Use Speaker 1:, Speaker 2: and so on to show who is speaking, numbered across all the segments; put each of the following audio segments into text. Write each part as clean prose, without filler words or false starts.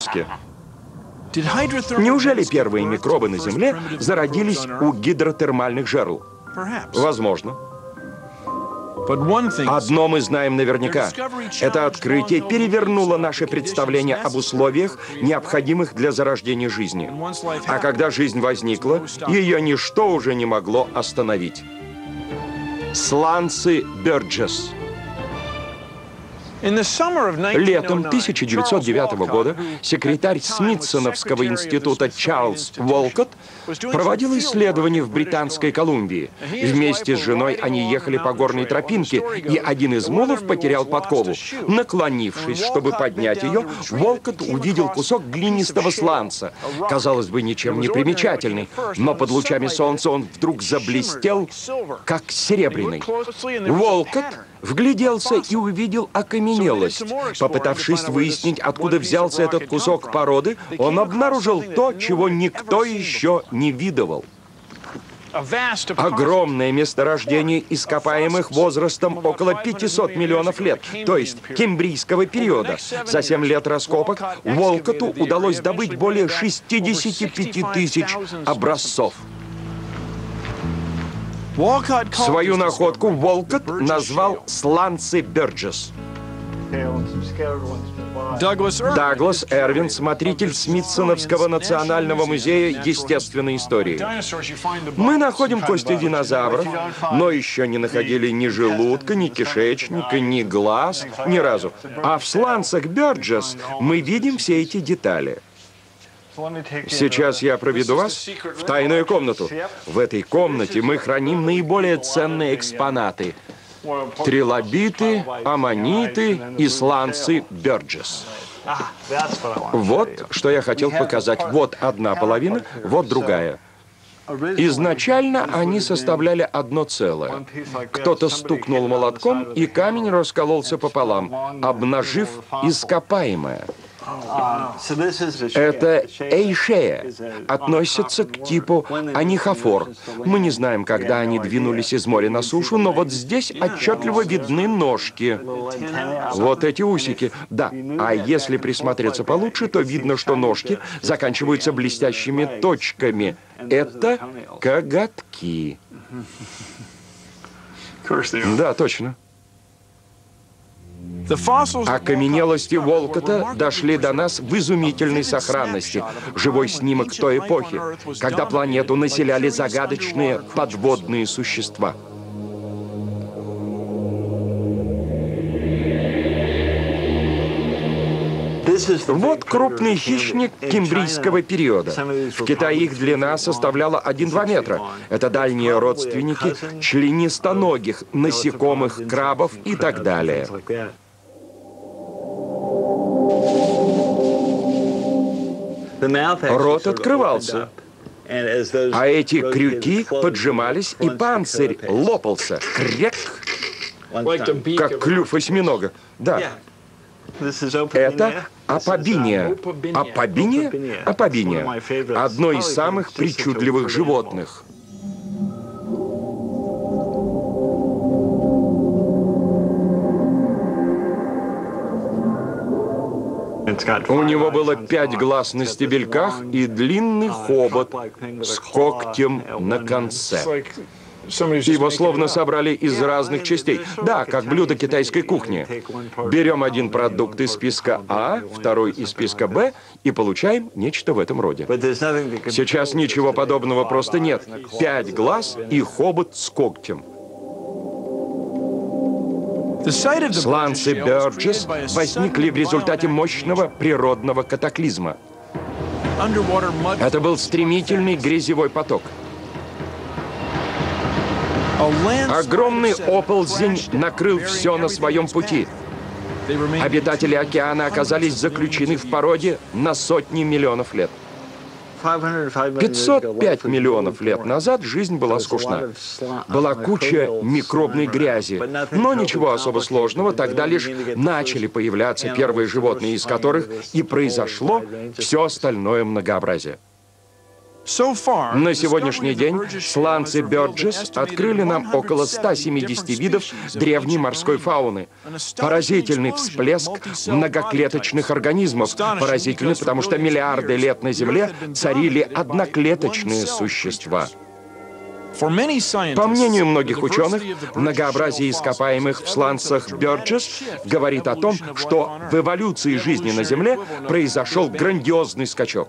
Speaker 1: Неужели первые микробы на Земле зародились у гидротермальных жерл? Возможно. Одно мы знаем наверняка. Это открытие перевернуло наше представление об условиях, необходимых для зарождения жизни. А когда жизнь возникла, ее ничто уже не могло остановить. Сланцы Бёрджесс. Летом 1909 года секретарь Смитсоновского института Чарльз Уолкотт проводил исследования в Британской Колумбии. Вместе с женой они ехали по горной тропинке, и один из мулов потерял подкову. Наклонившись, чтобы поднять ее, Уолкотт увидел кусок глинистого сланца. Казалось бы, ничем не примечательный, но под лучами солнца он вдруг заблестел, как серебряный. Уолкотт вгляделся и увидел окаменелость. Попытавшись выяснить, откуда взялся этот кусок породы, он обнаружил то, чего никто еще не видывал. Огромное месторождение ископаемых возрастом около 500 миллионов лет, то есть кембрийского периода. За 7 лет раскопок Уолкотту удалось добыть более 65 тысяч образцов. Свою находку Уолкотт назвал сланцы Бёрджесс. Даглас Эрвин, смотритель Смитсоновского национального музея естественной истории. Мы находим кости динозавров, но еще не находили ни желудка, ни кишечника, ни глаз, ни разу. А в сланцах Бёрджесс мы видим все эти детали. Сейчас я проведу вас в тайную комнату. В этой комнате мы храним наиболее ценные экспонаты. Трилобиты, аммониты и сланцы Бёрджесс. Вот, что я хотел показать. Вот одна половина, вот другая. Изначально они составляли одно целое. Кто-то стукнул молотком, и камень раскололся пополам, обнажив ископаемое. Это эйшея, относится к типу анихофор. Мы не знаем, когда они двинулись из моря на сушу, но вот здесь отчетливо видны ножки. Вот эти усики. Да, а если присмотреться получше, то видно, что ножки заканчиваются блестящими точками. Это коготки. Да, точно. Окаменелости Уолкотта дошли до нас в изумительной сохранности. Живой снимок той эпохи, когда планету населяли загадочные подводные существа. Вот крупный хищник кембрийского периода. В Китае их длина составляла 1-2 метра. Это дальние родственники членистоногих, насекомых, крабов и так далее. Рот открывался, а эти крюки поджимались, и панцирь лопался. Крек, как клюв осьминога. Да. Это апобиния. Апобиния? Апобиния. Одно из самых причудливых животных. У него было 5 глаз на стебельках и длинный хобот с когтем на конце. Его словно собрали из разных частей. Да, как блюдо китайской кухни. Берем один продукт из списка А, второй из списка Б и получаем нечто в этом роде. Сейчас ничего подобного просто нет. 5 глаз и хобот с когтем. Сланцы Бёрджесс возникли в результате мощного природного катаклизма. Это был стремительный грязевой поток. Огромный оползень накрыл все на своем пути. Обитатели океана оказались заключены в породе на сотни миллионов лет. 505 миллионов лет назад жизнь была скучна. Была куча микробной грязи. Но ничего особо сложного, тогда лишь начали появляться первые животные, из которых и произошло все остальное многообразие. На сегодняшний день сланцы Бёрджесс открыли нам около 170 видов древней морской фауны. Поразительный всплеск многоклеточных организмов. Поразительный, потому что миллиарды лет на Земле царили одноклеточные существа. По мнению многих ученых, многообразие ископаемых в сланцах Бёрджесс говорит о том, что в эволюции жизни на Земле произошел грандиозный скачок.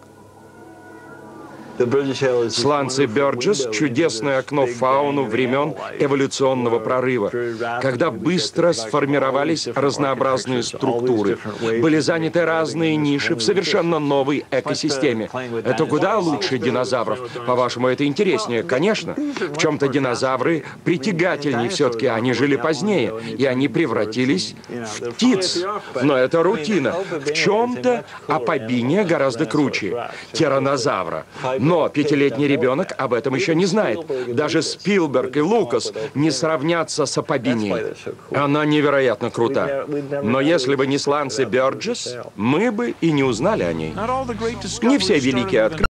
Speaker 1: Сланцы Бёрджесс — чудесное окно в фауну времен эволюционного прорыва, когда быстро сформировались разнообразные структуры, были заняты разные ниши в совершенно новой экосистеме. Это куда лучше динозавров. По-вашему, это интереснее? Конечно. В чем-то динозавры притягательнее все-таки. Они жили позднее, и они превратились в птиц. Но это рутина. В чем-то апобиния гораздо круче. Тираннозавра. Но пятилетний ребенок об этом еще не знает. Даже Спилберг и Лукас не сравнятся с апобинией. Она невероятно крута. Но если бы не сланцы Бёрджесс, мы бы и не узнали о ней. Не все великие открытия